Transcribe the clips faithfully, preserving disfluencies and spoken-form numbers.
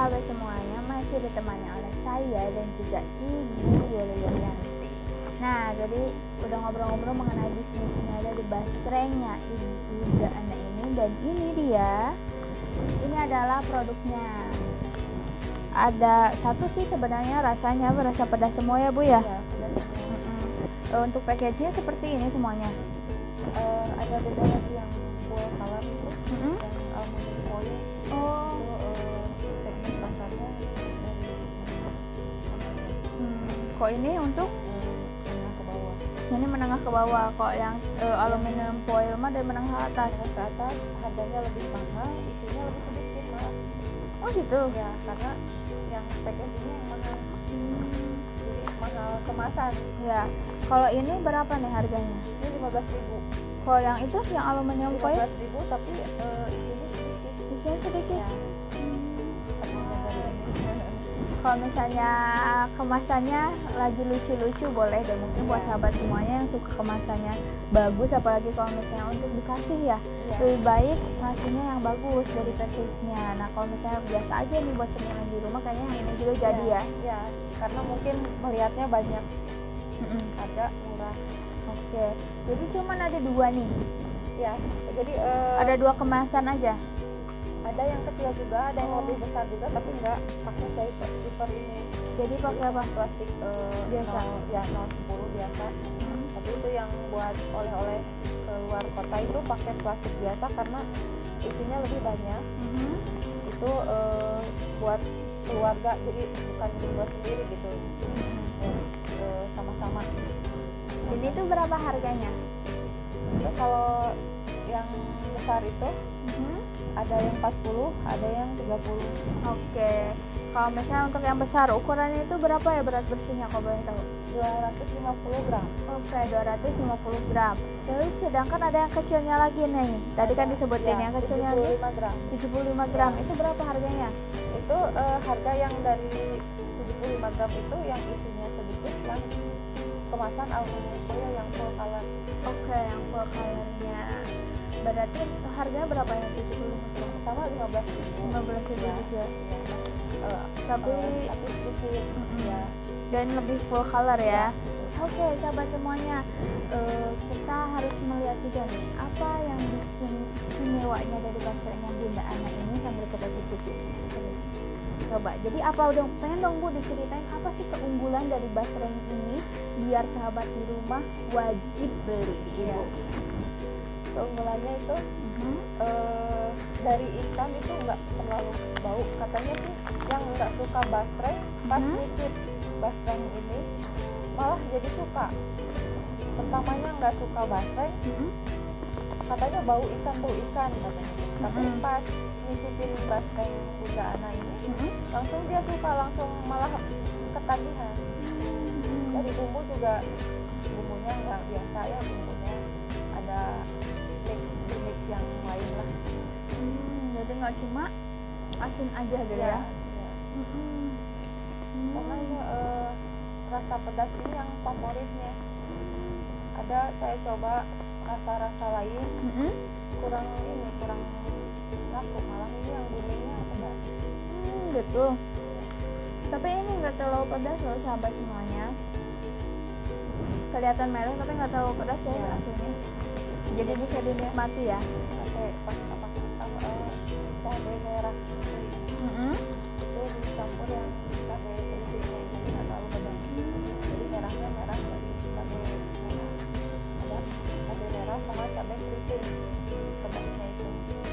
sahabat semuanya, masih ditemani oleh saya dan juga Ibu Yulianti. Nah, jadi udah ngobrol-ngobrol mengenai bisnisnya dari basrengnya Ibu Ana ini, dan ini dia. Ini adalah produknya. Ada satu sih sebenarnya, rasanya berasa pedas semua ya Bu ya. Ya, pedas semua. Mm-mm. Untuk package-nya seperti ini semuanya. Uh, ada beda lagi yang full color itu, Mm-hmm. yang aluminium foil. Oh, Itu uh, segmen pasarnya dari hmm. Kok ini untuk uh, menengah ke bawah. ini menengah ke bawah, kok yang uh, aluminium foil mah dari menengah ke atas. Menengah ke atas harganya lebih mahal, isinya lebih sedikit malah. Oh gitu. Ya, karena yang packagingnya yang mahal, Hmm. jadi mahal kemasan. Ya, kalau ini berapa nih harganya? Ini lima belas ribu. Kalau yang itu yang aluminium lima foil belas ribu tapi uh, isinya sedikit. isinya sedikit. Ya, karena dari ini. Kalau misalnya kemasannya lagi lucu-lucu boleh deh, mungkin buat Ya. sahabat semuanya yang suka kemasannya bagus, apalagi kalau misalnya untuk dikasih ya, Ya. lebih baik ngasihnya yang bagus dari package-nya. Nah kalau misalnya biasa aja nih buat cemilan di rumah, kayaknya yang ini juga jadi ya. Ya, karena mungkin melihatnya banyak, Mm-mm. harga murah. Oke, jadi cuman ada dua nih, Ya, jadi eh, ada dua kemasan aja. ada yang kecil juga, ada yang Oh. lebih besar juga, tapi nggak pakai zipper zipper ini. Jadi pakai apa? Plastik eh, Biasa. nol, ya nol sepuluh biasa. Tapi itu yang buat oleh-oleh ke luar kota itu pakai plastik biasa karena isinya lebih banyak. Mhm. Itu eh, buat keluarga, jadi bukan buat sendiri gitu. Eh, eh, sama-sama. Ini tuh berapa harganya? Itu kalau yang besar itu Mhm. ada yang empat puluh, ada yang tiga puluh. Oke, kalau misalnya untuk yang besar, ukurannya itu berapa ya berat bersihnya kalau boleh tahu? dua ratus lima puluh gram. Oke, dua ratus lima puluh gram. Terus sedangkan ada yang kecilnya lagi nih. Tadi kan disebutin Ya, yang kecilnya tujuh puluh lagi lima gram. tujuh puluh lima gram. Ya. Itu berapa harganya? Itu eh, harga yang dari tujuh puluh lima gram itu yang isinya sedikit, yang kemasan aluminium foil yang full color. Oke, yang full colornya. Berarti harganya berapa yang tujuh puluh lima gram? Sama lima belas ribu. lima belas ribu Ya, juga. ya. Eh, Tapi eh, tapi sedikit. Mm-mm. Ya. dan lebih full color ya. Ya. Oke, sahabat semuanya, eh, kita harus melihat juga nih apa yang bikin istimewanya dari basrengnya Bunda Ana ini sambil kita cicipi. Coba, jadi apa udah pengen dong Bu diceritain apa sih keunggulan dari basreng ini biar sahabat di rumah wajib beli Ibu. Ya. Keunggulannya itu Mhm. eh, dari ikan itu nggak terlalu bau. Katanya sih yang nggak suka basreng pas Mhm. nyicip basreng ini malah jadi suka. Pertamanya nggak suka basreng, Mhm. katanya bau ikan bau ikan katanya. Tapi Mhm. pas nyicipin basreng Bunda Ana ini Mhm. langsung dia suka, langsung malah ketagihan. Dari bumbu juga bumbunya nggak biasa ya, bumbunya ada mix mix yang lain lah. Hmm, jadi nggak cuma asin aja gitu ya. Ya, ya. Mhm. Karena ini eh, rasa pedas ini yang favoritnya. Ada saya coba rasa-rasa lain Mhm. kurang ini kurang laku, malah ini yang gulingnya pedas. Hmm, betul. Tapi ini nggak terlalu pedas loh sahabat semuanya. Kelihatan merah tapi nggak terlalu pedas ya Ya. rasanya. Jadi bisa dinikmati ya. Pakai pas apa apa eh, cabai merah putih. Mhm. Itu dicampur yang cabai keritingnya, jadi nggak terlalu pedas. Jadi merahnya merah dari cabai merah. Ada cabai merah sama cabai keriting, pedasnya itu.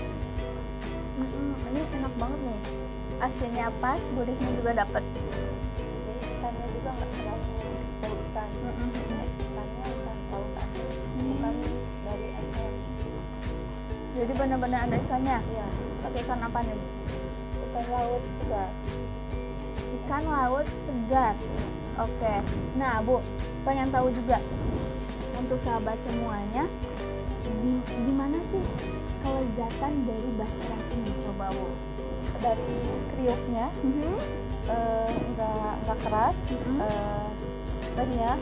Mhm. Ini enak banget nih. Asinnya pas, gurihnya juga dapet. Jadi ikannya juga nggak terlalu bau ikan. Mhm. Ikannya ikan laut asli, bukan dari S M. Jadi benar-benar ada ikannya. Ya, Pakai ikan apa nih? ikan laut juga. Ikan laut segar. Oke. Nah Bu, pengen tahu juga untuk sahabat semuanya, di gimana sih kelezatan dari basreng ini, coba Bu? Dari kriuknya Mhm. eh, nggak nggak keras, Mhm. eh, renyah.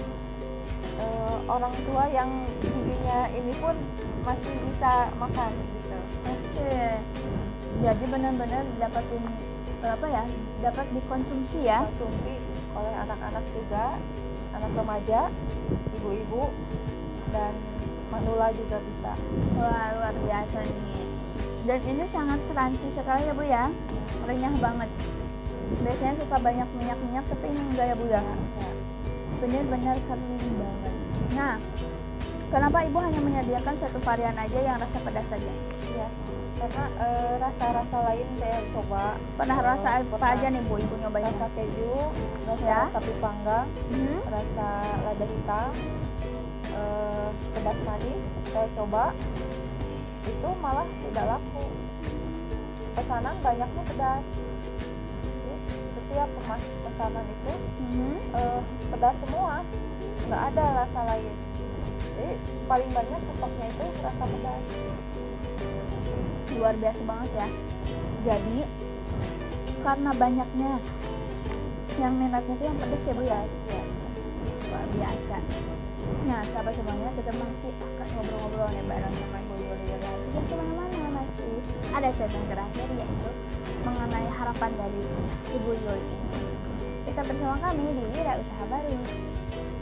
Eh, orang tua yang giginya ini pun masih bisa makan gitu. Oke. Jadi benar-benar dapetin apa ya, dapat dikonsumsi ya. konsumsi oleh anak-anak juga, anak remaja, ibu-ibu, dan manula juga bisa. Wah, luar biasa nih. Dan ini sangat crunchy sekali ya Bu ya, renyah banget. Biasanya suka banyak minyak-minyak, tapi ini enggak ya Bu ya, Ya. benar-benar kering banget. Nah, kenapa Ibu hanya menyediakan satu varian aja yang rasa pedas saja? Ya, karena eh, rasa-rasa lain saya coba. Pernah Eh, rasa apa pernah aja nih Bu Ibu nyobain? Rasa keju, rasa Ya. sapi panggang, Hmm? rasa lada hitam, eh, pedas manis saya coba, itu malah tidak laku. Pesanan banyaknya pedas. Terus setiap kemas pesanan itu Hmm? eh, pedas semua, nggak ada rasa lain. Jadi paling banyak stoknya itu rasa pedas. Luar biasa banget ya. Jadi karena banyaknya yang minatnya itu yang pedas ya Bu ya. Ya. Luar biasa. Nah, sahabat semuanya, kita masih akan ngobrol-ngobrol nih bareng sama Bu Yuli Yulianti. Jangan kemana-mana, masih ada segmen terakhir yaitu mengenai harapan dari Ibu Yuli ini. Kita bersama kami di Wira Usaha Baru.